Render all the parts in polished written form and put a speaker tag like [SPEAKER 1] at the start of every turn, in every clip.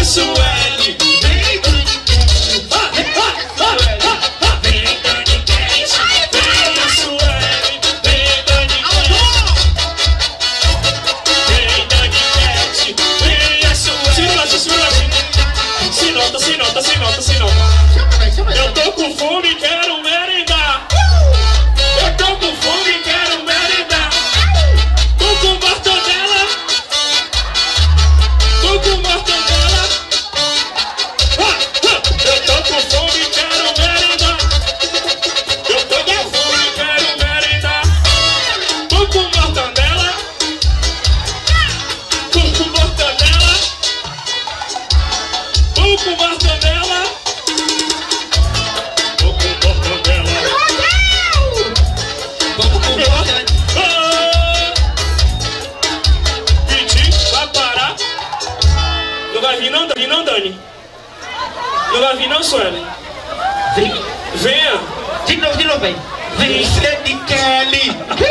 [SPEAKER 1] Sueli.
[SPEAKER 2] Vem, Dani Kelly.
[SPEAKER 1] Vem, Dani Kelly. Vem, Sueli. Vem, Dani Kelly. Vem, Dani Kelly. Vem, Sueli. Se nota. Eu tô com fome e quero merendar. Eu tô com fome e quero merendar. Tô com mortadela. Eu tô com fome e quero merendar. Eu tô com fome e quero merendar. Tô com mortadela. Tô com mortadela. Tô com mortadela. Tô com mortadela.
[SPEAKER 2] Vamos com você.
[SPEAKER 1] Pedi, vai parar. Não vai vir não, Dani? Não vai vir não, Sueli?
[SPEAKER 2] Vem.
[SPEAKER 1] Venha.
[SPEAKER 2] De novo, vem. Vem, Dani Kelly.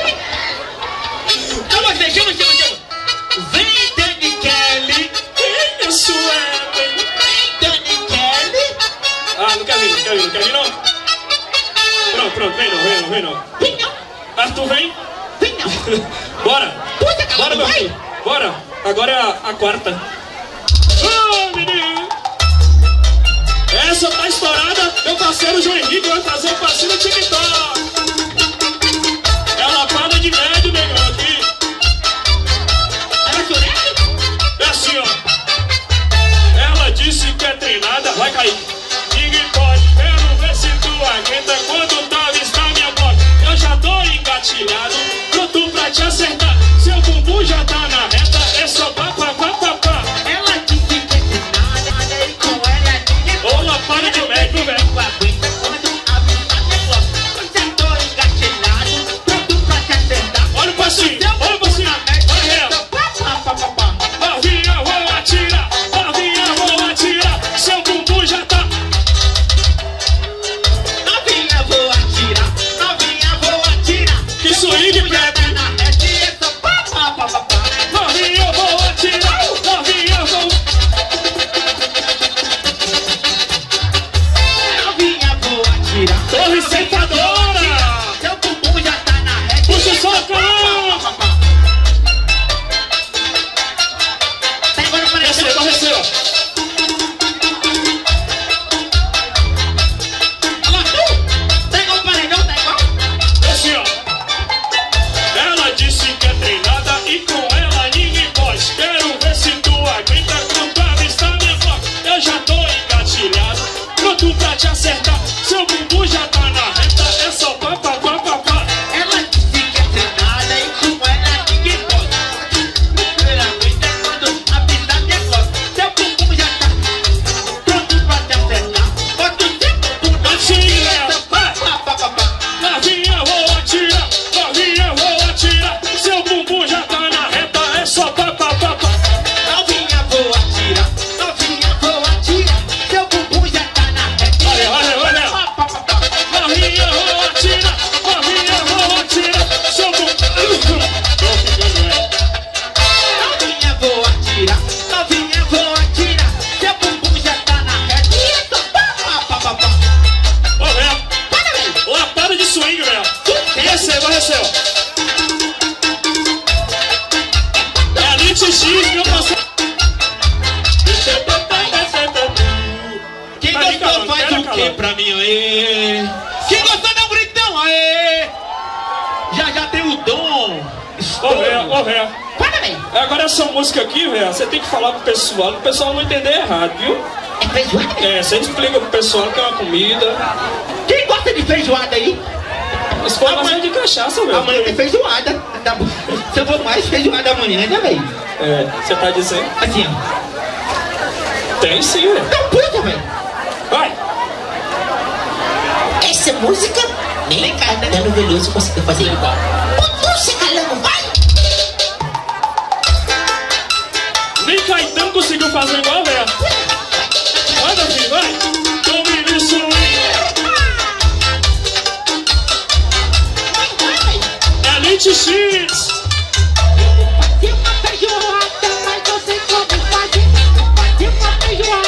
[SPEAKER 2] Chama. Vem, Dani Kelly.
[SPEAKER 1] Venha, Sueli.
[SPEAKER 2] Vem, Dani Kelly.
[SPEAKER 1] Ah, não quer vir não? Pronto, vem não.
[SPEAKER 2] Vem não.
[SPEAKER 1] Arthur, vem.
[SPEAKER 2] Vem não.
[SPEAKER 1] Bora,
[SPEAKER 2] Puta,
[SPEAKER 1] meu
[SPEAKER 2] vai.
[SPEAKER 1] filho. Bora. Agora é a quarta. Ah, menino. Essa tá estourada. Meu parceiro João Henrique vai fazer um passinho no TikTok. É a lapada de médio, negão, aqui.
[SPEAKER 2] Ela chorando?
[SPEAKER 1] É assim, ó. Ela disse que é treinada. Vai cair. Ninguém pode. Quero ver se tu aguenta quando tá vista minha boca. Eu já tô engatilhado, pronto pra te acertar. Seu bumbum já tá na reta. É só pá.
[SPEAKER 2] Ela disse que é nada e com ela ninguém
[SPEAKER 1] Ô, lapada de médio, velho.
[SPEAKER 2] aguenta quando a vista me bloca. Eu já tô engatilhado, pronto pra te acertar.
[SPEAKER 1] Olha o passinho.
[SPEAKER 2] Seu
[SPEAKER 1] Olha o passinho.
[SPEAKER 2] bumbum na média,
[SPEAKER 1] Olha ela.
[SPEAKER 2] então pá.
[SPEAKER 1] Novinha, vou atirar. Seu bumbum já tá.
[SPEAKER 2] Novinha, vou atirar.
[SPEAKER 1] Que swing,
[SPEAKER 2] Já
[SPEAKER 1] Pepe.
[SPEAKER 2] tá na rede, é só pá.
[SPEAKER 1] Novinha, vou atirar.
[SPEAKER 2] Novinha, vou atirar.
[SPEAKER 1] Torre ceifadora.
[SPEAKER 2] Seu bumbum já tá na rede.
[SPEAKER 1] Puxa o socão.
[SPEAKER 2] Tá agora parecendo.
[SPEAKER 1] Receba.
[SPEAKER 2] Alô, tu? Tá igual paredão, tá igual?
[SPEAKER 1] Assim, ó. Ela disse que é treinada e com ela ninguém pode. Quero ver se tu aguenta quando avistar minha voz. Eu já tô engatilhado, pronto pra te acertar. Seu bumbum já tá na reta, é só pá.
[SPEAKER 2] Ela disse que é treinada e com ela ninguém pode. Ela aguenta quando avisar minha voz. Seu bumbum já tá pronto pra te acertar. Bota o seu bumbum na
[SPEAKER 1] Assim,
[SPEAKER 2] rede.
[SPEAKER 1] é. Novinha, vou atirar. Seu bumbum já tá na reta, é só pá.
[SPEAKER 2] Novinha, vou atirar. Seu bumbum já tá na rede.
[SPEAKER 1] Olha. Novinha, vou atirar. Seu bumbum. Tô ficando velho.
[SPEAKER 2] Novinha, vou atirar. Seu bumbum já tá na rede.
[SPEAKER 1] Ô, velho.
[SPEAKER 2] Parabéns.
[SPEAKER 1] Lapada de swing, velho. Receba. É a Elite X, meu parceiro.
[SPEAKER 2] Quem
[SPEAKER 1] Vai,
[SPEAKER 2] gostou
[SPEAKER 1] calma,
[SPEAKER 2] faz
[SPEAKER 1] pera,
[SPEAKER 2] o quê
[SPEAKER 1] calma.
[SPEAKER 2] pra mim, aê? Quem gostou dá um gritão, aê? Já tem o dom.
[SPEAKER 1] Ô, velho.
[SPEAKER 2] Parabéns.
[SPEAKER 1] Agora essa música aqui, velho, você tem que falar pro pessoal não entender errado, viu?
[SPEAKER 2] É feijoada?
[SPEAKER 1] É, você explica pro pessoal que é uma comida.
[SPEAKER 2] Quem gosta de feijoada aí?
[SPEAKER 1] Escolha mais de cachaça, velho.
[SPEAKER 2] Amanhã tem feijoada. Tá bom. Se eu vou mais feijoada amanhã, ainda bem.
[SPEAKER 1] É, você tá dizendo?
[SPEAKER 2] Assim, ó.
[SPEAKER 1] Tem sim, velho.
[SPEAKER 2] Não puta, velho.
[SPEAKER 1] Vai.
[SPEAKER 3] Essa música nem Caetano Veloso conseguiu fazer igual. Puxa, calando, vai!
[SPEAKER 1] Nem Caetano conseguiu fazer igual, velho. Vai, meu filho, vai. Tome isso aí. Elite X.
[SPEAKER 2] Fazer uma feijoada, mas eu sei como fazer. Fazer uma feijoada.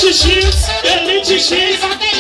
[SPEAKER 1] Elite X, Elite X.